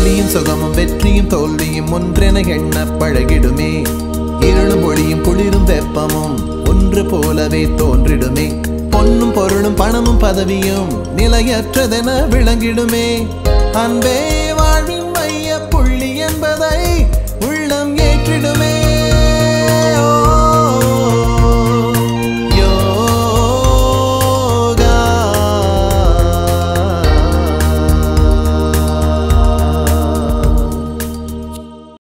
வலியும் சுகமும் வெற்றியும் தோல்வியும் ஒன்றென எண்ண பழகிடுமே. இருளும் ஒளியும் குளிரும் வெப்பமும் ஒன்று போலவே தோன்றிடுமே. பொன்னும் பொருளும் பணமும் பதவியும் நிலையற்றதென விளங்கிடுமே. அன்பே வாழ்வின்